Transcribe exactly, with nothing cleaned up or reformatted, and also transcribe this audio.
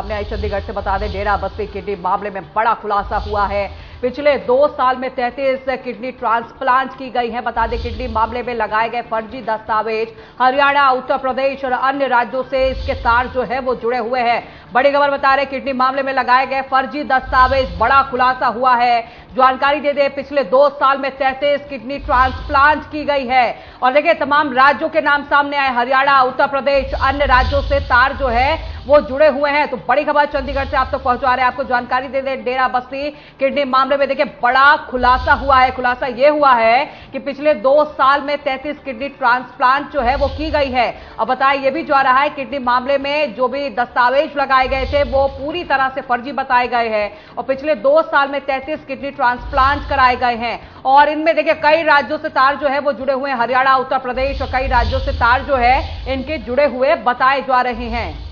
सामने आई चंडीगढ़ से। बता दें, डेरा बस्सी किडनी मामले में बड़ा खुलासा हुआ है। पिछले दो साल में तैंतीस किडनी ट्रांसप्लांट की गई है। बता दें, किडनी मामले में लगाए गए फर्जी दस्तावेज हरियाणा, उत्तर प्रदेश और अन्य राज्यों से इसके तार जो है वो जुड़े हुए हैं। बड़ी खबर बता रहे, किडनी मामले में लगाए गए फर्जी दस्तावेज, बड़ा खुलासा हुआ है। जानकारी दे दे, पिछले दो साल में तैंतीस किडनी ट्रांसप्लांट की गई है। और देखिए, तमाम राज्यों के नाम सामने आए, हरियाणा, उत्तर प्रदेश, अन्य राज्यों से तार जो है वो जुड़े हुए हैं। तो बड़ी खबर चंडीगढ़ से आप तक पहुंचा रहे हैं। आपको जानकारी दे दे, डेरा बस्सी किडनी मामले में देखिए बड़ा खुलासा हुआ है। खुलासा यह हुआ है कि पिछले दो साल में तैंतीस किडनी ट्रांसप्लांट जो है वो की गई है। और बताया यह भी जा रहा है, किडनी मामले में जो भी दस्तावेज लगाए गए थे वो पूरी तरह से फर्जी बताए गए हैं। और पिछले दो साल में तैंतीस किडनी ट्रांसप्लांट कराए गए हैं। और इनमें देखिए कई राज्यों से तार जो है वो जुड़े हुए हैं, हरियाणा, उत्तर प्रदेश और कई राज्यों से तार जो है इनके जुड़े हुए बताए जा रहे हैं।